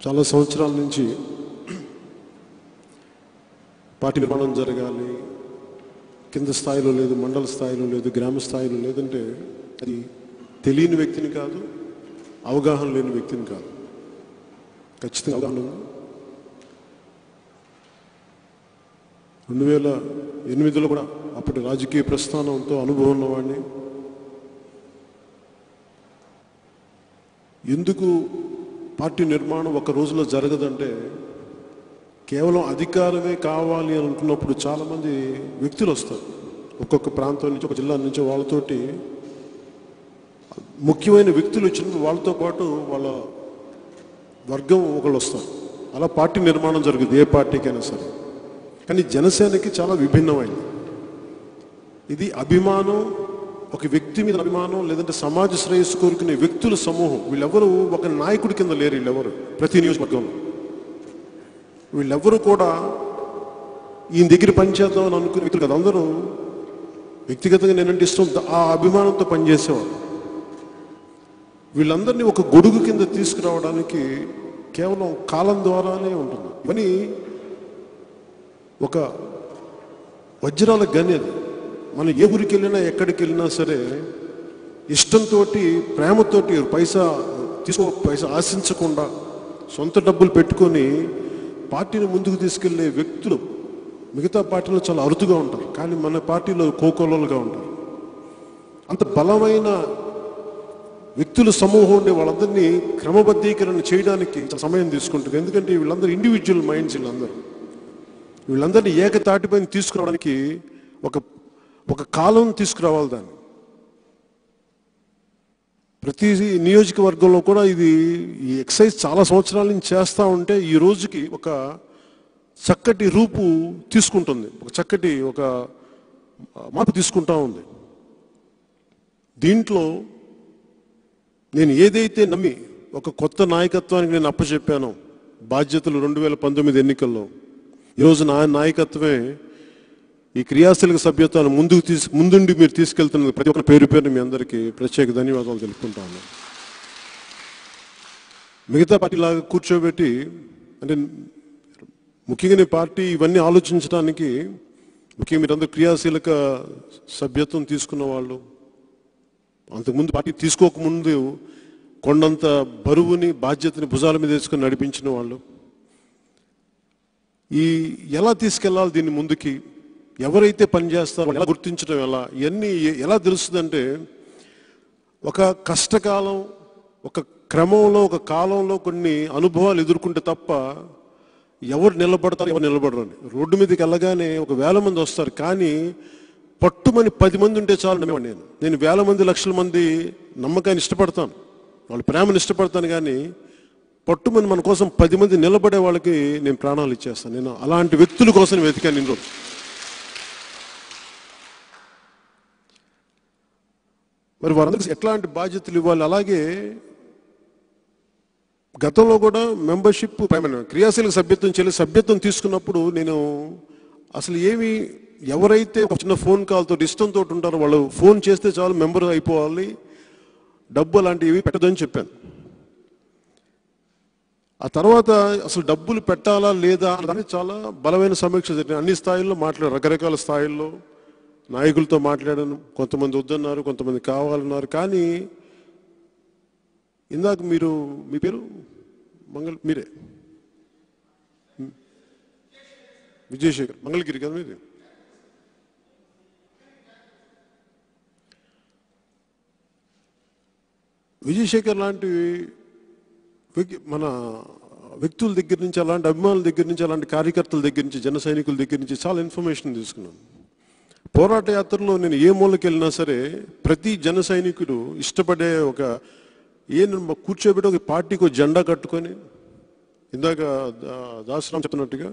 చాలా సంవత్సరాల నుంచి పార్టీ నిర్మాణం జరగాలి, కింద స్థాయిలో లేదు, మండల స్థాయిలో లేదు, గ్రామ స్థాయిలో లేదంటే అది తెలియని వ్యక్తిని కాదు, అవగాహన లేని వ్యక్తిని కాదు, ఖచ్చితంగా అవగాహన ఉంది. 2008లో కూడా అప్పటి రాజకీయ ప్రస్థానంతో అనుభవం ఉన్నవాడిని. ఎందుకు పార్టీ నిర్మాణం ఒక రోజులో జరగదంటే, కేవలం అధికారమే కావాలి అని అనుకున్నప్పుడు చాలామంది వ్యక్తులు వస్తారు, ఒక్కొక్క ప్రాంతం నుంచి, ఒక జిల్లా నుంచి. వాళ్ళతోటి ముఖ్యమైన వ్యక్తులు వచ్చినప్పుడు వాళ్ళతో పాటు వాళ్ళ వర్గం ఒకళ్ళు వస్తారు. అలా పార్టీ నిర్మాణం జరుగుతుంది ఏ పార్టీకైనా సరే. కానీ జనసేనకి చాలా విభిన్నమైంది. ఇది అభిమానం, ఒక వ్యక్తి మీద అభిమానం, లేదంటే సమాజ శ్రేయస్సు కోరుకునే వ్యక్తుల సమూహం. వీళ్ళెవరూ ఒక నాయకుడి కింద లేరు. వీళ్ళెవరు ప్రతి నియోజకవర్గంలో వీళ్ళెవ్వరూ కూడా ఈయన దగ్గర పనిచేద్దాం అని అనుకునే వ్యక్తులు కదా. అందరూ వ్యక్తిగతంగా నేనంటే ఇష్టం, ఆ అభిమానంతో పనిచేసేవారు. వీళ్ళందరినీ ఒక గొడుగు కింద తీసుకురావడానికి కేవలం కాలం ద్వారానే ఉంటుంది. కానీ ఒక వజ్రాల గని అది. మనం ఏ ఊరికి వెళ్ళినా, ఎక్కడికి వెళ్ళినా సరే ఇష్టంతో, ప్రేమతోటి, పైసా ఆశించకుండా సొంత డబ్బులు పెట్టుకొని పార్టీని ముందుకు తీసుకెళ్లే వ్యక్తులు మిగతా పార్టీలో చాలా అరుదుగా ఉంటారు. కానీ మన పార్టీలో కోకోలలుగా ఉంటారు. అంత బలమైన వ్యక్తుల సమూహం ఉండే వాళ్ళందరినీ క్రమబద్ధీకరణ చేయడానికి సమయం తీసుకుంటుంది. ఎందుకంటే వీళ్ళందరూ ఇండివిజువల్ మైండ్స్. వీళ్ళందరినీ ఏకతాటిపైన తీసుకురావడానికి ఒక కాలం తీసుకురావాలి. దాన్ని ప్రతి నియోజకవర్గంలో కూడా ఈ ఎక్సైజ్ చాలా సంవత్సరాల నుంచి చేస్తూ ఉంటే ఈ రోజుకి ఒక చక్కటి రూపు తీసుకుంటుంది, ఒక మార్పు తీసుకుంటా ఉంది. దీంట్లో నేను ఏదైతే నమ్మి ఒక కొత్త నాయకత్వానికి నేను అప్పచెప్పానో బాధ్యతలు 2019 ఎన్నికల్లో, ఈరోజు నా నాయకత్వమే ఈ క్రియాశీలక సభ్యత్వాన్ని ముందుండి మీరు తీసుకెళ్తున్న ప్రతి ఒక్క పేరు మీ అందరికీ ప్రత్యేక ధన్యవాదాలు తెలుపుకుంటాను. మిగతా పార్టీలాగా కూర్చోబెట్టి, అంటే ముఖ్యంగా పార్టీ ఇవన్నీ ఆలోచించడానికి, ముఖ్యంగా మీరందరూ క్రియాశీలక సభ్యత్వం తీసుకున్న వాళ్ళు, అంతకుముందు పార్టీ తీసుకోకముందు కొండంత బరువుని, బాధ్యతని భుజాల మీద వేసుకొని నడిపించిన వాళ్ళు, ఎలా తీసుకెళ్ళాలి దీన్ని ముందుకి, ఎవరైతే పనిచేస్తారో ఎలా గుర్తించడం, ఇవన్నీ ఎలా తెలుస్తుందంటే, ఒక కష్టకాలం, ఒక క్రమంలో, ఒక కాలంలో కొన్ని అనుభవాలు ఎదుర్కొంటే తప్ప ఎవరు నిలబడతారు, ఎవరు నిలబడరు అని. రోడ్డు మీదకి వెళ్ళగానే 1000 మంది వస్తారు, కానీ పట్టుమని 10 మంది ఉంటే చాలు నమ్మేవాడు. నేను 1000 మంది, లక్షల మంది నమ్మకాన్ని ఇష్టపడతాను, వాళ్ళ ప్రేమను ఇష్టపడతాను. కానీ పట్టుమని మన కోసం 10 మంది నిలబడే వాళ్ళకి నేను ప్రాణాలు ఇచ్చేస్తాను. నేను అలాంటి వ్యక్తుల కోసం వెతికాను ఇన్ని రోజులు. మరి వారందరికీ ఎట్లాంటి బాధ్యతలు ఇవ్వాలి? అలాగే గతంలో కూడా మెంబర్షిప్, క్రియాశీలక సభ్యత్వం తీసుకున్నప్పుడు నేను అసలు ఎవరైతే ఒక చిన్న ఫోన్ కాల్తో ఇష్టంతో ఉంటారో వాళ్ళు ఫోన్ చేస్తే చాలు మెంబర్ అయిపోవాలి, డబ్బు అలాంటివి పెట్టదని చెప్పాను. ఆ తర్వాత అసలు డబ్బులు పెట్టాలా లేదా అని చాలా బలమైన సమీక్ష జరిగింది. అన్ని స్థాయిల్లో రకరకాల స్థాయిల్లో నాయకులతో మాట్లాడాను. కొంతమంది వద్దన్నారు, కొంతమంది కావాలన్నారు. కానీ ఇందాక మీ పేరు మీరే విజయశేఖర్, మంగళగిరి కదా మీది. విజయశేఖర్ లాంటి మన వ్యక్తుల దగ్గర నుంచి, అలాంటి అభిమానుల దగ్గర నుంచి, అలాంటి కార్యకర్తల దగ్గర నుంచి, జన సైనికుల దగ్గర నుంచి చాలా ఇన్ఫర్మేషన్ తీసుకున్నాను. పోరాట యాత్రలో నేను ఏ మూలకి వెళ్ళినా సరే ప్రతి జన సైనికుడు ఇష్టపడే కూర్చోబెట్టి ఒక పార్టీకి జెండా కట్టుకొని, ఇందాక దాసరామ్ చెప్పినట్టుగా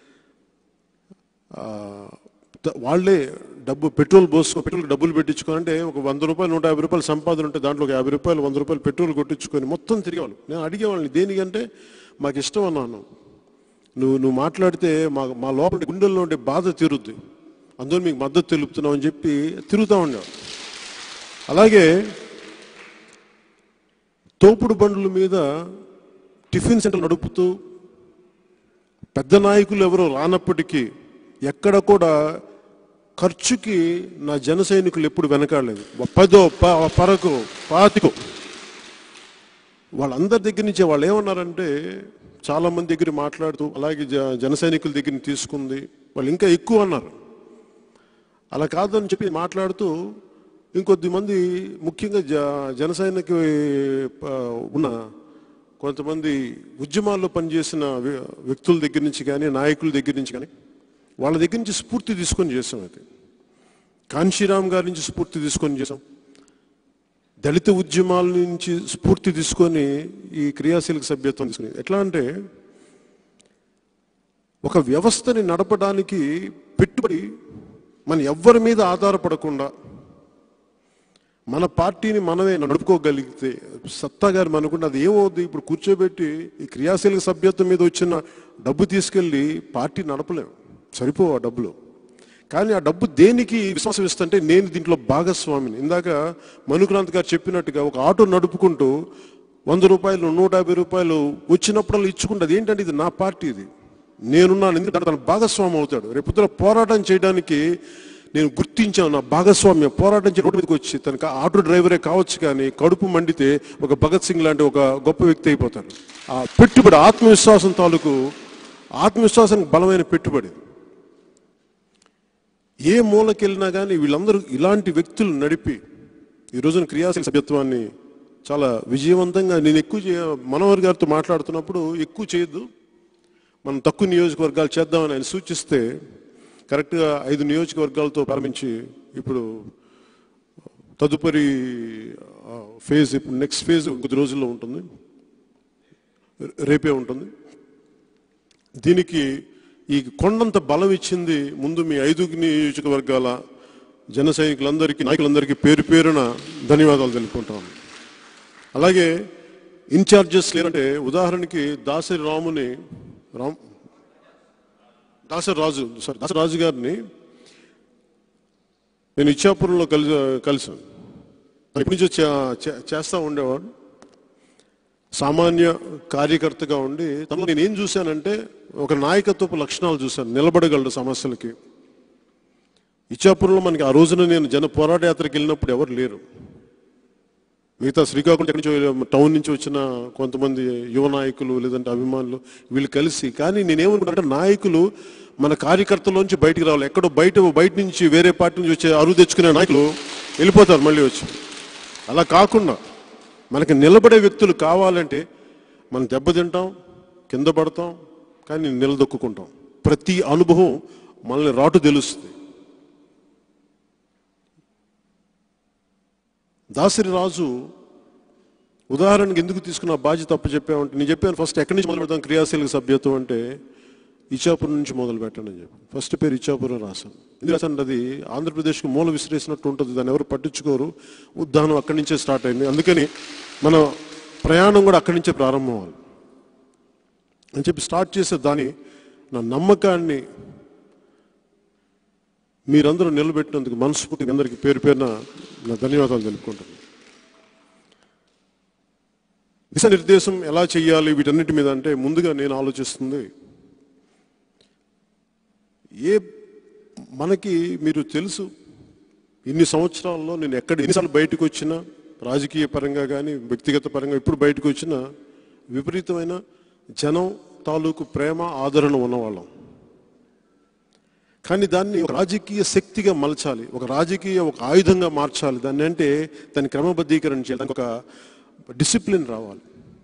వాళ్ళే పెట్రోల్ డబ్బులు పెట్టించుకోనంటే ఒక 100 రూపాయలు, 150 రూపాయలు సంపాదన ఉంటే దాంట్లో ఒక 50 రూపాయలు, 100 రూపాయలు పెట్రోల్ కొట్టించుకొని మొత్తం తిరిగేవాళ్ళు. నేను అడిగేవాళ్ళని దేనికంటే మాకు ఇష్టం అన్నాను. నువ్వు మాట్లాడితే మా లోపల గుండెల్లో ఉండే బాధ తీరుద్ది, అందులో మీకు మద్దతు తెలుపుతున్నాం అని చెప్పి తిరుగుతూ ఉండేవాడు. అలాగే తోపుడు బండ్ల మీద టిఫిన్ సెంటర్ నడుపుతూ పెద్ద నాయకులు ఎవరో రానప్పటికీ ఎక్కడ కూడా ఖర్చుకి నా జన సైనికులు ఎప్పుడు వెనకాడలేదు. 10 పరకు 25 వాళ్ళందరి దగ్గర నుంచి వాళ్ళు ఏమన్నారంటే, చాలామంది దగ్గర మాట్లాడుతూ అలాగే జన సైనికుల దగ్గర తీసుకుంది, వాళ్ళు ఇంకా ఎక్కువ అన్నారు. అలా కాదని చెప్పి మాట్లాడుతూ ఇంకొద్ది మంది ముఖ్యంగా జన సైనిక ఉన్న కొంతమంది ఉద్యమాల్లో పనిచేసిన వ్యక్తుల దగ్గర నుంచి కానీ నాయకుల దగ్గర నుంచి కానీ వాళ్ళ దగ్గర నుంచి స్ఫూర్తి తీసుకొని చేసాం. అయితే కాంశీరామ్ గారి నుంచి స్ఫూర్తి తీసుకొని చేసాం. దళిత ఉద్యమాల నుంచి స్ఫూర్తి తీసుకొని ఈ క్రియాశీలక సభ్యత్వం తీసుకుని, ఎట్లా అంటే ఒక వ్యవస్థని నడపడానికి పెట్టుబడి మన ఎవ్వరి మీద ఆధారపడకుండా మన పార్టీని మనమే నడుపుకోగలిగితే సత్తా గారు అనుకుంటే అది ఏమవుద్ది? ఇప్పుడు కూర్చోబెట్టి ఈ క్రియాశీలక సభ్యత్వం మీద వచ్చిన డబ్బు తీసుకెళ్ళి పార్టీ నడపలేము, సరిపోవు ఆ డబ్బులు. కానీ ఆ డబ్బు దేనికి విశ్వాసం ఇస్తుంటే, నేను దీంట్లో భాగస్వామిని. ఇందాక మనుక్రాంత్ గారు చెప్పినట్టుగా ఒక ఆటో నడుపుకుంటూ 100 రూపాయలు 150 రూపాయలు వచ్చినప్పుడల్లా ఇచ్చుకుంటుంది. ఏంటంటే ఇది నా పార్టీ, ఇది నేనున్నాను, ఎందుకంటే తన భాగస్వామి అవుతాడు. రేపు పోరాటం చేయడానికి నేను గుర్తించాను నా భాగస్వామ్యం. పోరాటం చేసి రోడ్డు మీదకి వచ్చి తనకు ఆటో డ్రైవరే కావచ్చు, కానీ కడుపు మండితే ఒక భగత్ సింగ్ లాంటి ఒక గొప్ప వ్యక్తి అయిపోతాడు. ఆ పెట్టుబడి ఆత్మవిశ్వాసం తాలూకు, ఆత్మవిశ్వాసానికి బలమైన పెట్టుబడి. ఏ మూలకెళ్ళినా కానీ వీళ్ళందరూ ఇలాంటి వ్యక్తులు నడిపి ఈ రోజున క్రియాశీల సభ్యత్వాన్ని చాలా విజయవంతంగా, నేను మనోహర్ గారితో మాట్లాడుతున్నప్పుడు ఎక్కువ చేయొద్దు, మనం తక్కువ నియోజకవర్గాలు చేద్దామని ఆయన సూచిస్తే కరెక్ట్గా 5 నియోజకవర్గాలతో ప్రారంభించి ఇప్పుడు తదుపరి ఫేజ్, ఇప్పుడు నెక్స్ట్ ఫేజ్ కొద్ది రోజుల్లో ఉంటుంది, రేపే ఉంటుంది. దీనికి ఈ కొండంత బలం ఇచ్చింది ముందు మీ 5 నియోజకవర్గాల జన సైనికులందరికీ, నాయకులందరికీ పేరు పేరున ధన్యవాదాలు తెలుపుకుంటాను. అలాగే ఇన్ఛార్జెస్ లేదంటే ఉదాహరణకి దాసరి రాజు గారిని నేను ఇచ్చాపురంలో కలిసాను. ఎప్పటి నుంచో చేస్తూ ఉండేవాడు, సామాన్య కార్యకర్తగా ఉండి తనలో నేను ఏం చూశానంటే ఒక నాయకత్వపు లక్షణాలు చూశాను. నిలబడగలడు సమస్యలకి. ఇచ్చాపురంలో మనకి ఆ రోజున నేను పోరాట యాత్రకి వెళ్ళినప్పుడు ఎవరు లేరు. మిగతా శ్రీకాకుళం ఎక్కడి నుంచి టౌన్ నుంచి వచ్చిన కొంతమంది యువ నాయకులు లేదంటే అభిమానులు వీళ్ళు కలిసి, కానీ నేనేమనుకుంటే నాయకులు మన కార్యకర్తలోంచి బయటికి రావాలి. ఎక్కడో బయట నుంచి వేరే పార్టీ నుంచి వచ్చే అరువు తెచ్చుకునే నాయకులు వెళ్ళిపోతారు మళ్ళీ వచ్చి. అలా కాకుండా మనకి నిలబడే వ్యక్తులు కావాలంటే మనం దెబ్బతింటాం, కింద పడతాం, కానీ నిలదొక్కుంటాం. ప్రతి అనుభవం మనల్ని రాటు తెలుస్తుంది. దాసరి రాజు ఉదాహరణకి ఎందుకు తీసుకున్న బాధ్యత తప్పు చెప్పామంటే, నేను చెప్పాను ఫస్ట్ ఎక్కడి నుంచి మొదలు పెడతాం క్రియాశీలక సభ్యత్వం అంటే ఇచ్చాపురం నుంచి మొదలు పెట్టండి అని చెప్పి ఫస్ట్ పేరు ఇచ్చాపురం రాశాను. ఎందుకు రాశాను? అది ఆంధ్రప్రదేశ్కి మూల విసిరేసినట్టు ఉంటుంది, దాన్ని ఎవరు పట్టించుకోరు. ఉద్దానం అక్కడి నుంచే స్టార్ట్ అయింది, అందుకని మన ప్రయాణం కూడా అక్కడి నుంచే ప్రారంభం అవ్వాలి అని చెప్పి స్టార్ట్ చేసే దాని నా నమ్మకాన్ని మీరందరూ నిలబెట్టినందుకు మనస్ఫూర్తిగా అందరికీ పేరు పేరున నా ధన్యవాదాలు తెలుపుకుంటాను. దిశానిర్దేశం ఎలా చేయాలి వీటన్నిటి మీద అంటే ముందుగా నేను ఆలోచిస్తుంది, మనకి మీరు తెలుసు ఇన్ని సంవత్సరాల్లో నేను ఎన్నిసార్లు బయటకు వచ్చినా రాజకీయ పరంగా కానీ వ్యక్తిగత పరంగా ఇప్పుడు బయటకు వచ్చిన విపరీతమైన జనం తాలూకు ప్రేమ ఆదరణ ఉన్నవాళ్ళం. కానీ దాన్ని ఒక రాజకీయ శక్తిగా మలచాలి, ఒక ఆయుధంగా మార్చాలి దాన్ని. అంటే దాన్ని క్రమబద్ధీకరణ చేయాలి, దానికి ఒక డిసిప్లిన్ రావాలి.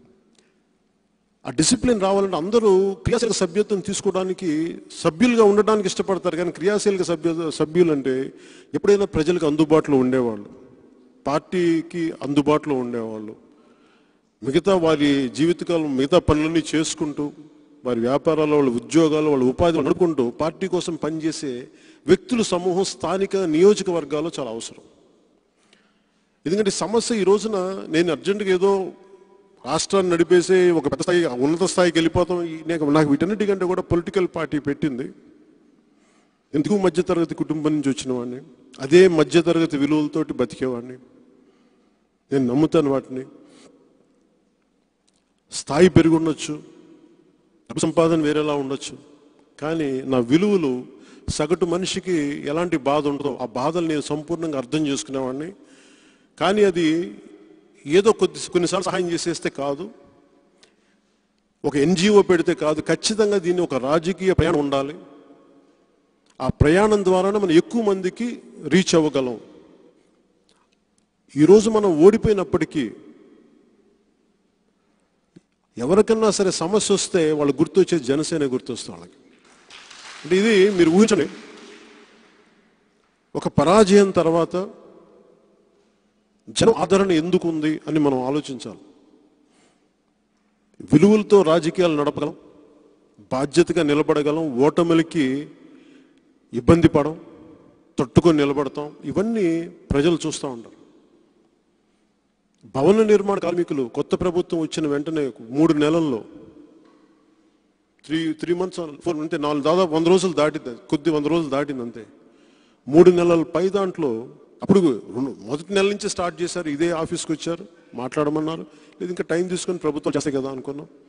ఆ డిసిప్లిన్ రావాలంటే అందరూ క్రియాశీలక సభ్యత్వం తీసుకోవడానికి సభ్యులుగా ఉండడానికి ఇష్టపడతారు. కానీ క్రియాశీలక సభ్యులు అంటే ఎప్పుడైనా ప్రజలకు అందుబాటులో ఉండేవాళ్ళు, పార్టీకి అందుబాటులో ఉండేవాళ్ళు, మిగతా వారి జీవితకాలం మిగతా పనులన్నీ చేసుకుంటూ వారి వ్యాపారాలు, వాళ్ళ ఉద్యోగాలు, వాళ్ళ ఉపాధి నడుపుకుంటూ పార్టీ కోసం పనిచేసే వ్యక్తుల సమూహం స్థానిక నియోజకవర్గాల్లో చాలా అవసరం. ఎందుకంటే సమస్య ఈ రోజున నేను అర్జెంటుగా ఏదో రాష్ట్రాన్ని నడిపేసే ఒక పెద్ద స్థాయి ఉన్నత స్థాయికి వెళ్ళిపోతాం. నాకు వీటన్నిటికంటే కూడా పొలిటికల్ పార్టీ పెట్టింది ఎందుకు మధ్యతరగతి కుటుంబం నుంచి వచ్చిన వాడిని, అదే మధ్యతరగతి విలువలతోటి బతికేవాడిని, నేను నమ్ముతాను వాటిని. స్థాయి పెరిగి ఉండొచ్చు, డబ్బు సంపాదన వేరేలా ఉండొచ్చు, కానీ నా విలువలు సగటు మనిషికి ఎలాంటి బాధ ఉండదో ఆ బాధలు నేను సంపూర్ణంగా అర్థం చేసుకునేవాడిని. కానీ అది ఏదో కొన్నిసార్లు సహాయం చేసేస్తే కాదు, ఒక ఎన్జిఓ పెడితే కాదు, ఖచ్చితంగా దీన్ని ఒక రాజకీయ ప్రయాణం ఉండాలి. ఆ ప్రయాణం ద్వారానే మనం ఎక్కువ మందికి రీచ్ అవ్వగలం. ఈరోజు మనం ఓడిపోయినప్పటికీ ఎవరికన్నా సరే సమస్య వస్తే వాళ్ళు గుర్తొచ్చే జనసేన గుర్తొస్తుంది వాళ్ళకి. అంటే ఇది మీరు ఊహించండి, ఒక పరాజయం తర్వాత జన ఆదరణ ఎందుకు ఉంది అని మనం ఆలోచించాలి. విలువలతో రాజకీయాలు నడపగలం, బాధ్యతగా నిలబడగలం, ఓటమిలకి ఇబ్బంది పడం, తట్టుకొని నిలబడతాం. ఇవన్నీ ప్రజలు చూస్తూ ఉంటారు. భవన నిర్మాణ కార్మికులు కొత్త ప్రభుత్వం వచ్చిన వెంటనే 3 నెలల్లో 3 months 4 అంటే దాదాపు 100 రోజులు దాటింది, 100 రోజులు దాటింది అంతే. 3 నెలల పై దాంట్లో అప్పుడు మొదటి నెల నుంచి స్టార్ట్ చేశారు, ఇదే ఆఫీస్కి వచ్చారు, మాట్లాడమన్నారు, లేదు ఇంకా టైం తీసుకొని ప్రభుత్వం చేస్తాయి కదా అనుకున్నాం.